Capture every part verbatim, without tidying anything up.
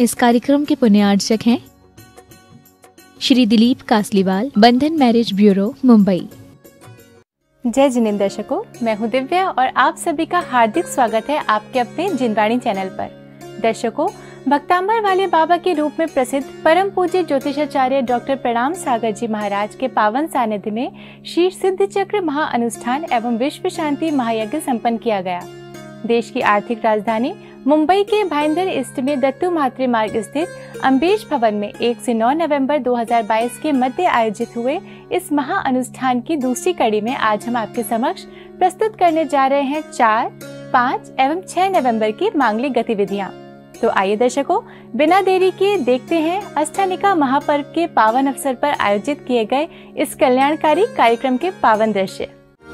इस कार्यक्रम के पुण्यार्चक हैं श्री दिलीप कासलीवाल, बंधन मैरिज ब्यूरो, मुंबई। जय जिनेंद्र दर्शकों, मैं हूं दिव्या और आप सभी का हार्दिक स्वागत है आपके अपने जिनवाणी चैनल पर। दर्शकों, भक्तांबर वाले बाबा के रूप में प्रसिद्ध परम पूज्य ज्योतिषाचार्य डॉक्टर प्रणाम सागर जी महाराज के पावन सानिध्य में श्री सिद्ध चक्र महा अनुष्ठान एवं विश्व शांति महायज्ञ संपन्न किया गया। देश की आर्थिक राजधानी मुंबई के भाईंदर ईस्ट में दत्तू मात्रे मार्ग स्थित अम्बेश भवन में एक से नौ नवंबर दो हज़ार बाईस के मध्य आयोजित हुए इस महा अनुष्ठान की दूसरी कड़ी में आज हम आपके समक्ष प्रस्तुत करने जा रहे हैं चार, पाँच एवं छह नवंबर की मांगलिक गतिविधियां। तो आइए दर्शकों, बिना देरी के देखते हैं अष्टानिका महापर्व के पावन अवसर पर आयोजित किए गए इस कल्याणकारी कार्यक्रम के पावन दृश्य।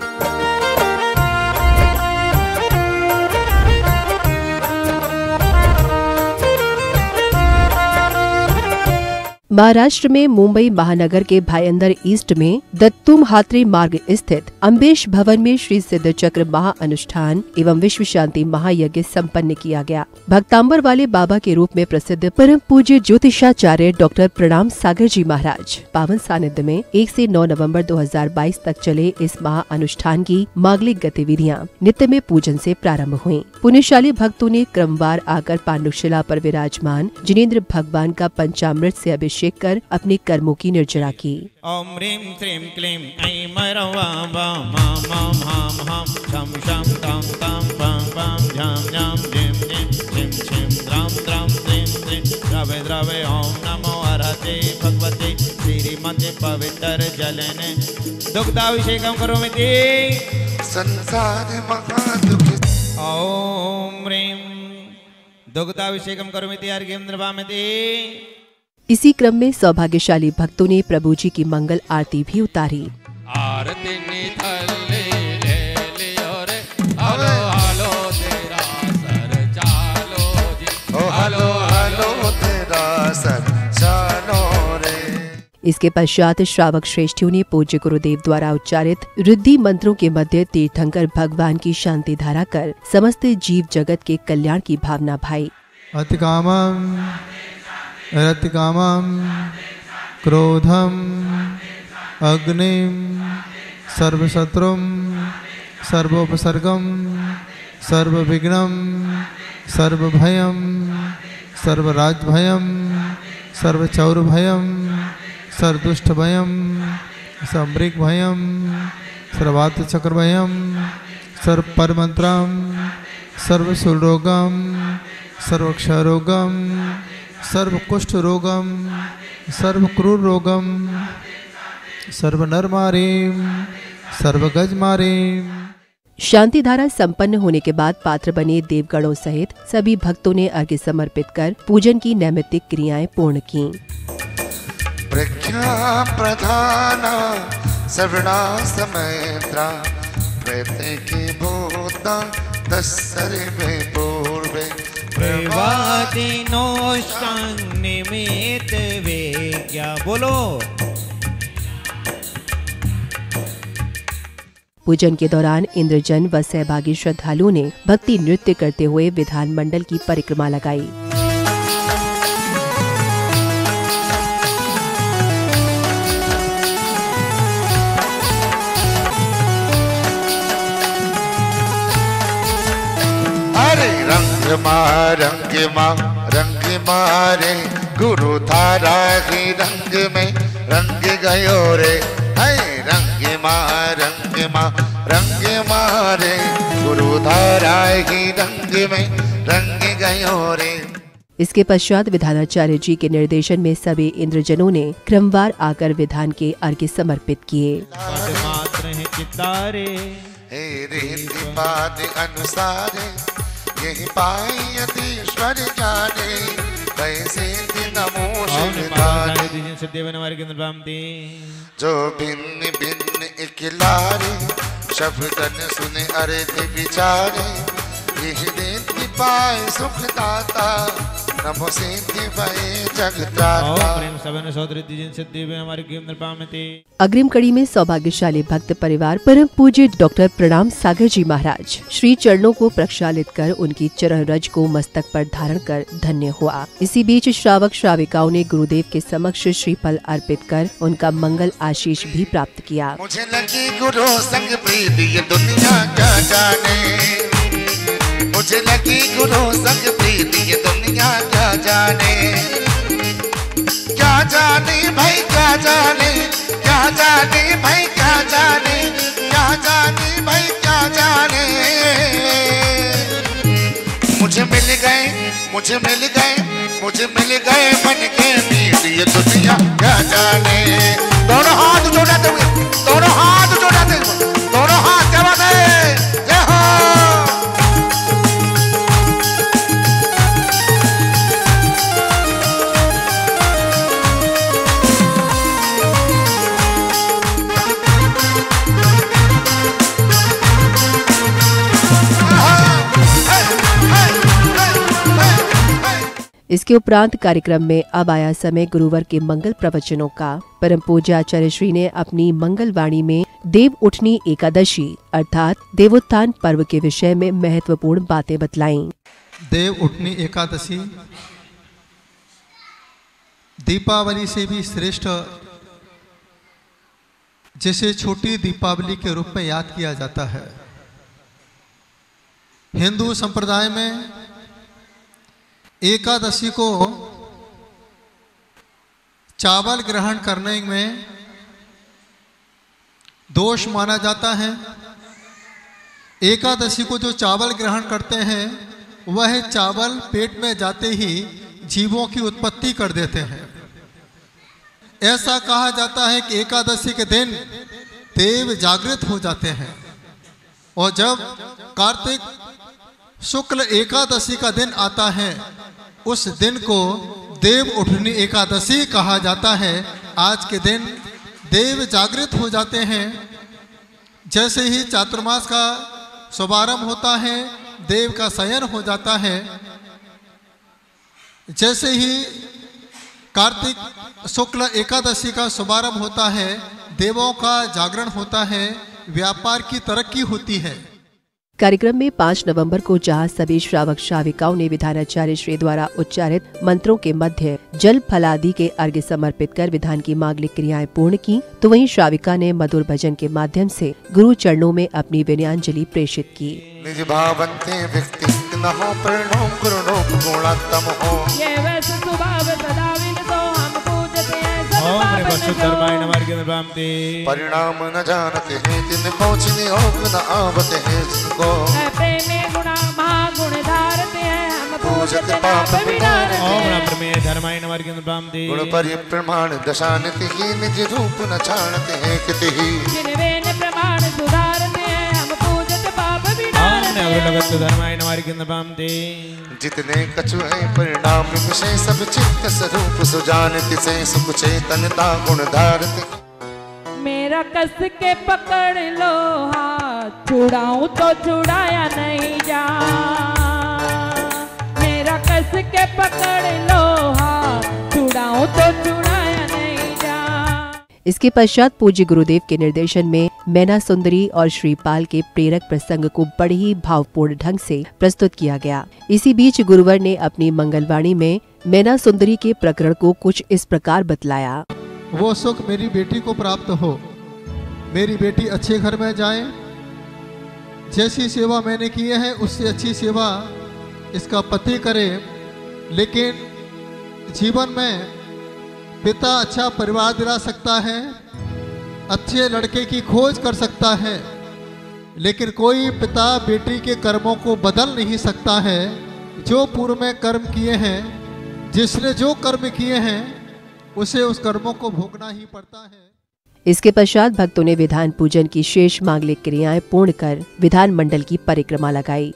महाराष्ट्र में मुंबई महानगर के भाईंदर ईस्ट में दत्तू मात्रे मार्ग स्थित अम्बेश भवन में श्री सिद्ध चक्र महा अनुष्ठान एवं विश्व शांति महायज्ञ संपन्न किया गया। भक्तांबर वाले बाबा के रूप में प्रसिद्ध परम पूज्य ज्योतिषाचार्य डॉक्टर प्रणाम सागर जी महाराज पावन सानिध्य में एक से नौ नवंबर दो हज़ार बाईस तक चले इस महा अनुष्ठान की मांगलिक गतिविधियां नित्य में पूजन से प्रारंभ हुई। पुण्यशाली भक्तों ने क्रमवार आकर पांडुशिला पर विराजमान जिनेंद्र भगवान का पंचामृत से अभिषेक कर अपने कर्मों की निर्जरा की। ओम ह्रीं श्रीं क्लीं ऐं मरवा वा मा मा हाम हाम शम शम ताम ताम पाम पाम झाम झाम झिम झिम झिम झिम द्राम द्राम द्रीं द्रीं द्रवे द्रवे ओम नमो हरते भगवते श्रीमते पवित्र जलने दुग्धाभिषेकं करोमि संसार महादुःख। ओम ह्रीं दुग्धाभिषेकं करोमि अर्घ्यं द्रवामि। इसी क्रम में सौभाग्यशाली भक्तों ने प्रभु जी की मंगल आरती भी उतारी। आरती निथले ले लियो रे, हलो हलो तेरा सर चालो जी, ओ हलो हलो तेरा सर चालो रे। इसके पश्चात श्रावक श्रेष्ठियों ने पूज्य गुरुदेव द्वारा उच्चारित रिद्धि मंत्रों के मध्य तीर्थंकर भगवान की शांति धारा कर समस्त जीव जगत के कल्याण की भावना भाई। अतिकामं रतिकामं क्रोधम अग्निम सर्वशत्रुम सर्वोपसर्गम सर्वविघ्नम सर्वभयम सर्वराजभयम सर्वचौरभयम सर्वदुष्टभयम समृगभयम सर्वात्मचक्रभयम सर्वपरमंत्रम सर्वशूलरोगम सर्वक्षयरोगम सर्वकुष्ठ रोगम सर्वक्रूर रोगम सर्वनरमारीम सर्वगजमारीम। शांति धारा संपन्न होने के बाद पात्र बने देवगणों सहित सभी भक्तों ने अर्घ्य समर्पित कर पूजन की नैमित्तिक क्रियाएं पूर्ण की। प्रज्ञा प्रधाना सर्वणा समेत्रा प्रत्येकी भूता तस्सरे में पूर्वे प्रवाति नोष्टांग निमित वे। क्या बोलो? पूजन के दौरान इंद्रजन व सहभागी श्रद्धालुओं ने भक्ति नृत्य करते हुए विधान मंडल की परिक्रमा लगाई। अरे रंग मा रंग मा रंग मारे गुरु थारा ही रंग में रंग गयो रे। है रंग मा रंग मा रंग मारे गुरु थारा ही रंग में रंग गयो रे। इसके पश्चात विधानाचार्य जी के निर्देशन में सभी इंद्रजनों ने क्रमवार आकर विधान के अर्घ्य समर्पित किए। हे रीति पाद अनुसारे यही पाई यतीश्वर जाने कैसे नमो जो भिन्न भिन्न इकलारे शब्दन सुने अर्थ विचारे यही रीति पाए सुखदाता नमो सिद्धि भय ओम जगत्राता। प्रेम सबन सौदृति जिन सिद्धि में हमारी की कृपा में थी। अग्रिम कड़ी में सौभाग्यशाली भक्त परिवार परम पूज्य डॉक्टर प्रणाम सागर जी महाराज श्री चरणों को प्रक्षालित कर उनकी चरण रज को मस्तक पर धारण कर धन्य हुआ। इसी बीच श्रावक श्राविकाओं ने गुरुदेव के समक्ष श्रीफल अर्पित कर उनका मंगल आशीष भी प्राप्त किया। मुझे लगी गुरु संग प्रीति ये दुनिया क्या जाने, मुझे लगी गुरु संग प्रीति ये दुनिया क्या जाने, क्या जाने भाई क्या जाने, क्या जाने भाई क्या जाने, क्या जाने भाई क्या जाने। मुझे मिल गए, मुझे मिल गए, मुझे मिल गए मन के मीत ये दुनिया क्या जाने। दोनों हाथ जोड़ाते हुए, दोनों हाथ जोड़ाते हुए, दोनों हाथ क्या बात है, जय हो। इसके उपरांत कार्यक्रम में अब आया समय गुरुवर के मंगल प्रवचनों का। परम पूज्य आचार्य श्री ने अपनी मंगल वाणी में देव उठनी एकादशी अर्थात देवोत्थान पर्व के विषय में महत्वपूर्ण बातें बतलाईं। देव उठनी एकादशी दीपावली से भी श्रेष्ठ, जिसे छोटी दीपावली के रूप में याद किया जाता है। हिंदू संप्रदाय में एकादशी को चावल ग्रहण करने में दोष माना जाता है। एकादशी को जो चावल ग्रहण करते हैं वह चावल पेट में जाते ही जीवों की उत्पत्ति कर देते हैं। ऐसा कहा जाता है कि एकादशी के दिन देव जागृत हो जाते हैं और जब कार्तिक शुक्ल एकादशी का दिन आता है उस दिन को देव उठनी एकादशी कहा जाता है। आज के दिन देव जागृत हो जाते हैं। जैसे ही चातुर्मास का शुभारंभ होता है देव का शयन हो जाता है। जैसे ही कार्तिक शुक्ल एकादशी का शुभारंभ होता है देवों का जागरण होता है, व्यापार की तरक्की होती है। कार्यक्रम में पाँच नवंबर को जहां सभी श्रावक श्राविकाओं ने विधानाचार्य श्री द्वारा उच्चारित मंत्रों के मध्य जल फलादि के अर्घ्य समर्पित कर विधान की मांगलिक क्रियाएं पूर्ण की, तो वहीं श्राविका ने मधुर भजन के माध्यम से गुरु चरणों में अपनी विनयांजलि प्रेषित की। निज भावन्ते व्यक्ति न हो प्रणो गुरुणो गुणात्तम हो। ये वैसे स्वभाव सदा विनतो हम पूजते हैं सब ओम पावन नमः धर्माय नमः की कृपा में थी। परिणाम न जानते हैं तिन पहुँचने हो न आवते हैं जिनको। है प्रेमे गुणा महागुण धारते हैं हम पूजते पाप पाप विनारते ओम हैं। नमः प्रमेय धर्माय नमः की कृपा में थी। गुण परिप्रमाण दशानति ही निज रूप न छानते हैं किति ही। जिनवे ने प्रमाण सुधारते हैं हम पूजते पाप विनारते हैं। लगत धर्माय नमः की कृपा में थी। जितने कछु है परिणाम विषय सब चित्त स्वरूप सुजानति से सुख चेतनता गुण धारते। मेरा कस के पकड़ लो हाथ छुड़ाऊं तो छुड़ाया नहीं जा। मेरा कस के पकड़ लो हाथ छुड़ाऊं तो छुड़ाया नहीं जा। इसके पश्चात पूज्य गुरुदेव के निर्देशन में मैना सुंदरी और श्रीपाल के प्रेरक प्रसंग को बड़े ही भावपूर्ण ढंग से प्रस्तुत किया गया। इसी बीच गुरुवर ने अपनी मंगलवाणी में मैना सुंदरी के प्रकरण को कुछ इस प्रकार बतलाया। वो सुख मेरी बेटी को प्राप्त हो, मेरी बेटी अच्छे घर में जाए। जैसी सेवा मैंने की है उससे अच्छी सेवा इसका पति करे। लेकिन जीवन में पिता अच्छा परिवार दिला सकता है, अच्छे लड़के की खोज कर सकता है, लेकिन कोई पिता बेटी के कर्मों को बदल नहीं सकता है। जो पूर्व में कर्म किए हैं, जिसने जो कर्म किए हैं उसे उस कर्मों को भोगना ही पड़ता है। इसके पश्चात भक्तों ने विधान पूजन की शेष मांगलिक क्रियाएं पूर्ण कर विधान मंडल की परिक्रमा लगाई।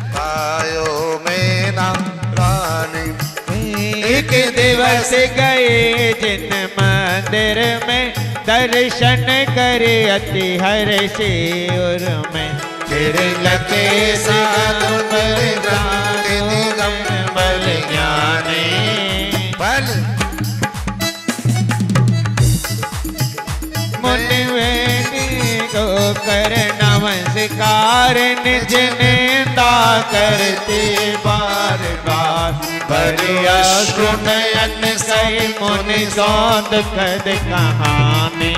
एक दिवस गए जिन मंदिर में दर्शन करे अति हर्ष में। फिर लगे साधु दिगंबर बल ज्ञानी बल मुनि वेणी को कर नमस्कार निज निंदा करते बार बार बरिया सुनयन सही मुनि सौंद कद कहानी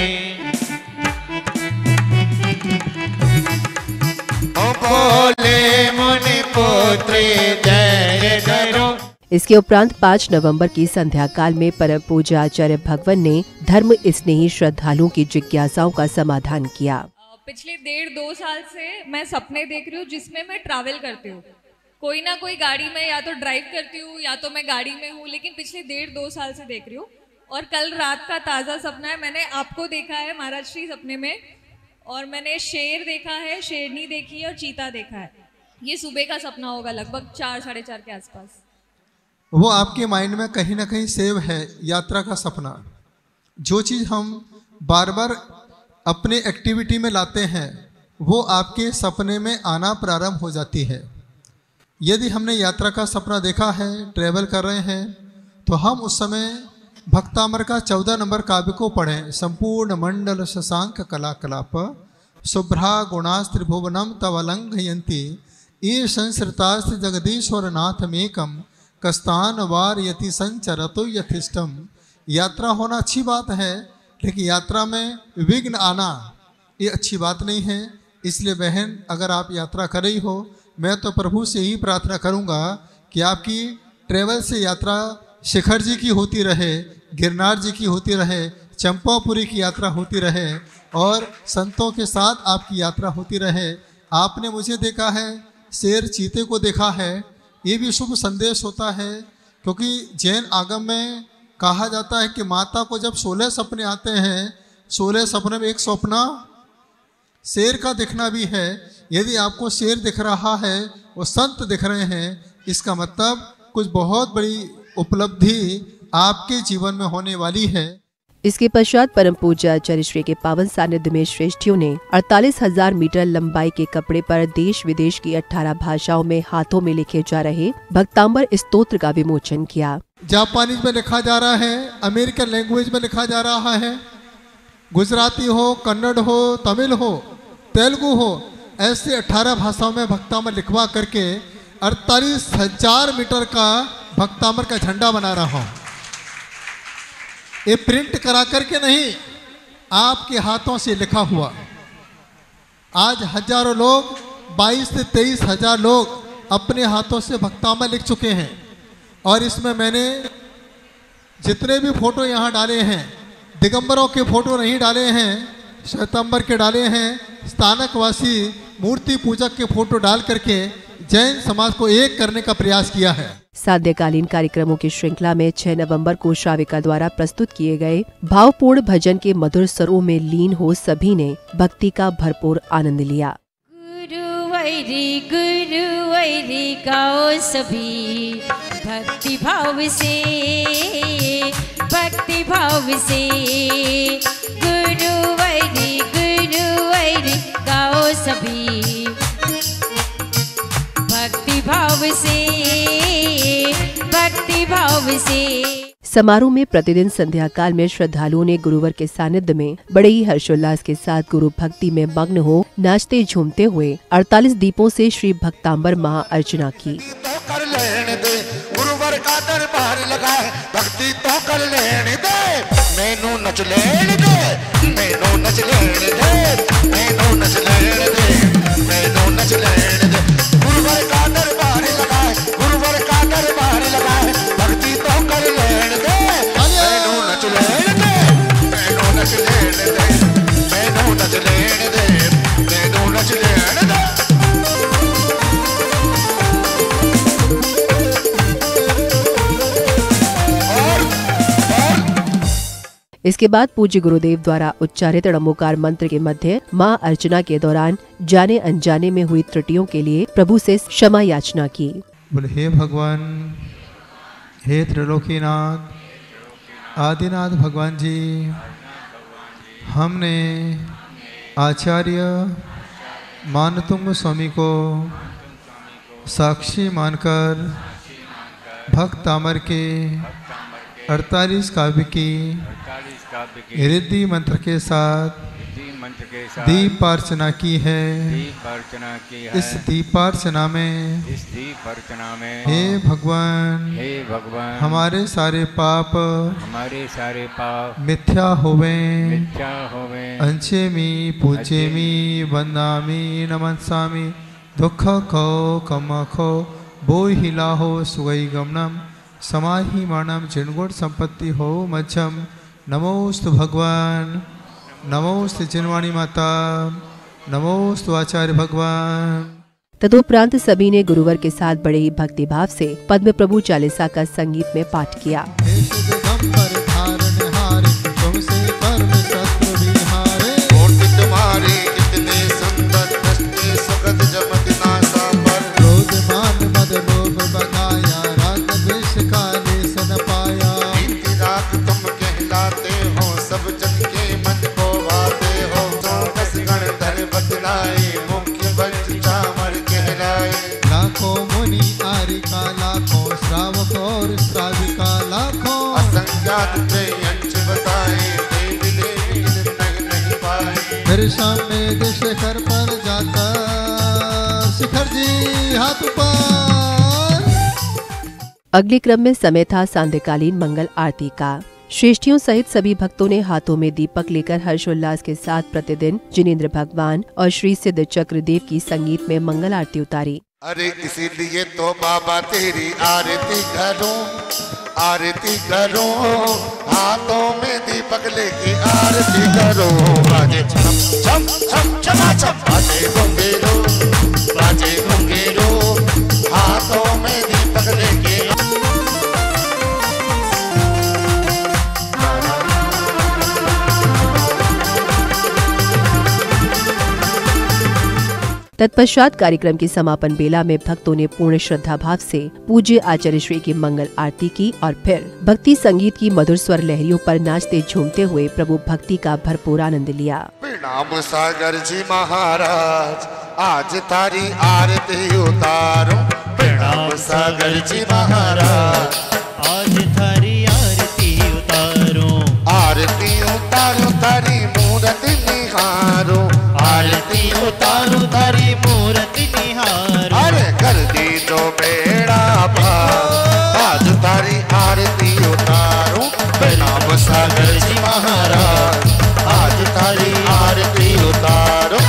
बोले मुनि पुत्री जय करो। इसके उपरांत पाँच नवंबर की संध्या काल में परम पूज्य आचार्य भगवान ने धर्म स्नेही श्रद्धालुओं की जिज्ञासाओं का समाधान किया। पिछले डेढ़ दो साल से मैं सपने देख रही हूँ जिसमें मैं ट्रैवल करती हूँ, कोई ना कोई गाड़ी में या तो ड्राइव करती हूँ या तो मैं गाड़ी में हूँ, लेकिन पिछले डेढ़ दो साल से देख रही हूँ। और कल रात का ताज़ा सपना है, मैंने आपको देखा है महाराज श्री सपने में, और मैंने शेर देखा है, शेरनी देखी है और चीता देखा है। ये सुबह का सपना होगा लगभग चार साढ़े चार के आसपास। वो आपके माइंड में कहीं ना कहीं सेव है यात्रा का सपना। जो चीज़ हम बार बार अपने एक्टिविटी में लाते हैं वो आपके सपने में आना प्रारंभ हो जाती है। यदि हमने यात्रा का सपना देखा है, ट्रैवल कर रहे हैं, तो हम उस समय भक्तामर का चौदह नंबर काव्य को पढ़ें। संपूर्ण मंडल शशांक कला कलाप शुभ्रा गुणास्त्रिभुवनम तवलंघयंती ये संसृतास्त्र जगदीश्वर नाथमेकम कस्तान वार यति संचरतो यथिष्टम। यात्रा होना अच्छी बात है, लेकिन यात्रा में विघ्न आना ये अच्छी बात नहीं है। इसलिए बहन, अगर आप यात्रा कर रही हो, मैं तो प्रभु से ही प्रार्थना करूंगा कि आपकी ट्रेवल से यात्रा शिखर जी की होती रहे, गिरनार जी की होती रहे, चंपापुरी की यात्रा होती रहे और संतों के साथ आपकी यात्रा होती रहे। आपने मुझे देखा है, शेर चीते को देखा है, ये भी शुभ संदेश होता है, क्योंकि जैन आगम में कहा जाता है कि माता को जब सोलह सपने आते हैं, सोलह सपने में एक सपना शेर का दिखना भी है। यदि आपको शेर दिख रहा है, वो संत दिख रहे हैं, इसका मतलब कुछ बहुत बड़ी उपलब्धि आपके जीवन में होने वाली है। इसके पश्चात परम पूज्य आचार्य श्री के पावन सानिध्य में श्रेष्ठियों ने अड़तालीस हजार मीटर लंबाई के कपड़े पर देश विदेश की अठारह भाषाओं में हाथों में लिखे जा रहे भक्तांबर स्तोत्र का विमोचन किया। जापानीज में लिखा जा रहा है, अमेरिकन लैंग्वेज में लिखा जा रहा है, गुजराती हो, कन्नड़ हो, तमिल हो, तेलुगु हो, ऐसे अठारह भाषाओं में भक्तांबर लिखवा करके अड़तालीस हजार मीटर का भक्तांबर का झंडा बना रहा हूँ। ये प्रिंट करा करके नहीं, आपके हाथों से लिखा हुआ। आज हजारों लोग, बाईस से तेईस हजार लोग अपने हाथों से भक्तांबर लिख चुके हैं। और इसमें मैंने जितने भी फोटो यहाँ डाले हैं, दिगंबरों के फोटो नहीं डाले हैं, श्वेतांबर के डाले हैं, स्थानकवासी मूर्ति पूजक के फोटो डाल करके जैन समाज को एक करने का प्रयास किया है। साध्यकालीन कार्यक्रमों की श्रृंखला में छह नवंबर को श्राविका द्वारा प्रस्तुत किए गए भावपूर्ण भजन के मधुर स्वरों में लीन हो सभी ने भक्ति का भरपूर आनंद लिया। गुरु वैरी गुरु वैरी गाओ सभी भक्ति भाव से, भक्ति भाव से। गुरु वैरी गुरु वैरी गाओ सभी भक्ति भाव से, भक्ति भाव से। समारोह में प्रतिदिन संध्या काल में श्रद्धालुओं ने गुरुवर के सानिध्य में बड़े ही हर्षोल्लास के साथ गुरु भक्ति में मग्न हो नाचते झूमते हुए अड़तालीस दीपों से श्री भक्तांबर महा अर्चना की। तो कर लेने दे, गुरुवर का दरबार लगा है, भक्ति तो कर लेने दे, मैनू नच लेने दे, मैनू नच लेने दे, मैनू नच लेने दे, मैनू नच लेने दे। गुरुवर का दरबार लगा है, गुरुवर का दरबार लगा है, भक्ति तो कर लेने दे, मैनू नच लेने दे, मैनू नच लेने दे, मैनू नच लेने दे, मैनू नच लेने दे। इसके बाद पूज्य गुरुदेव द्वारा उच्चारित ड़म्बोकार मंत्र के मध्य मां अर्चना के दौरान जाने अनजाने में हुई त्रुटियों के लिए प्रभु से क्षमा याचना की। बोले हे भगवान, हे त्रिलोकीनाथ, आदिनाथ भगवान जी, हमने आचार्य मानतुंग स्वामी को साक्षी मानकर भक्त अमर के अड़तालीस काव्य की रिद्धि मंत्र के साथ दीपार्चना की है। दीपार्चना की है। इस दीपार्चना में इस दीपार्चना में हे भगवान हे भगवान हमारे सारे पाप हमारे सारे पाप मिथ्या होवे मिथ्या होवे अंचेमी पूजेमी वंदामी नमस्सामी दुख खो कम खो बो हिला हो सुगई गमनम समाहि मानम जिनगुण संपत्ति हो मध्यम नमोस्तु भगवान नमोस्तु जिनवाणी माता नमोस्तु आचार्य भगवान। तदुपरांत सभी ने गुरुवर के साथ बड़े ही भक्ति भाव से पद्म प्रभु चालीसा का संगीत में पाठ किया। लाखों मुनि आरिका लाखों श्रावक और श्राविका लाखों असंख्यात त्रयंच बताए देवी देवी नहीं नहीं पाए। फिर सामने शिखर पर जाता शिखर जी हाथ ऊपर। अगले क्रम में समय था सांध्यकालीन मंगल आरती का। श्रेष्ठियों सहित सभी भक्तों ने हाथों में दीपक लेकर हर्षोल्लास के साथ प्रतिदिन जिनेंद्र भगवान और श्री सिद्ध चक्रदेव की संगीत में मंगल आरती उतारी। अरे इसीलिए तो बाबा तेरी आरती करो आरती करो हाथों में दीपक लेके आरती करो। बाजे छम छम छम छमा छम बाजे घुंघेरो बाजे घुंघेरो हाथों में दीपक लेके। तत्पश्चात कार्यक्रम की समापन बेला में भक्तों ने पूर्ण श्रद्धा भाव से पूज्य आचार्य श्री की मंगल आरती की और फिर भक्ति संगीत की मधुर स्वर लहरियों पर नाचते झूमते हुए प्रभु भक्ति का भरपूर आनंद लिया। प्रणाम सागर जी महाराज आज तारी आरती उतारो। प्रणाम सागर जी महाराज आज थारी आरती उतारो। आरती उतारो तारी मूरत निहारो आरती उतारो तारी मूरत निहारो। अरे कर दी जो बेड़ा पार आज तारी आरती उतारो। प्रणाम सागर जी महाराज आज तारी आरती उतारो।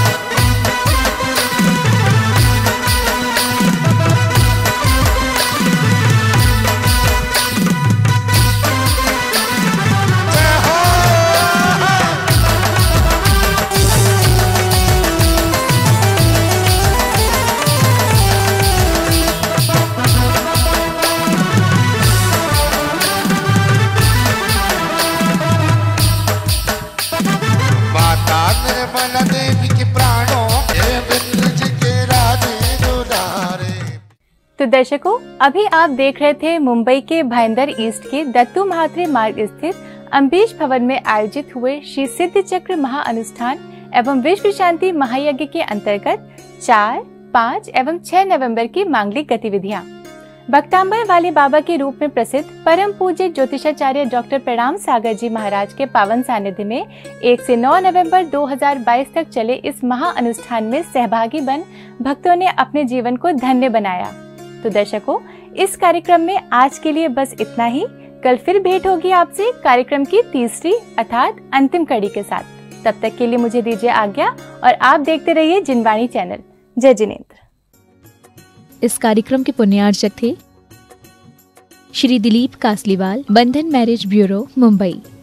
तो दर्शकों अभी आप देख रहे थे मुंबई के भाईंदर ईस्ट के दत्तू महात्रे मार्ग स्थित अम्बेश भवन में आयोजित हुए श्री सिद्ध चक्र महाअनुष्ठान एवं विश्व शांति महायज्ञ के अंतर्गत चार, पाँच एवं छह नवंबर की मांगलिक गतिविधियां। भक्तांबर वाले बाबा के रूप में प्रसिद्ध परम पूज्य ज्योतिषाचार्य डॉक्टर प्रणाम सागर जी महाराज के पावन सानिध्य में एक से नौ नवंबर दो हज़ार बाईस तक चले इस महाअनुष्ठान में सहभागी बन भक्तों ने अपने जीवन को धन्य बनाया। तो दर्शकों इस कार्यक्रम में आज के लिए बस इतना ही। कल फिर भेंट होगी आपसे कार्यक्रम की तीसरी अर्थात अंतिम कड़ी के साथ। तब तक के लिए मुझे दीजिए आज्ञा और आप देखते रहिए जिनवाणी चैनल। जय जिनेंद्र। इस कार्यक्रम के पुण्यार्चक थे श्री दिलीप कासलीवाल, बंधन मैरिज ब्यूरो, मुंबई।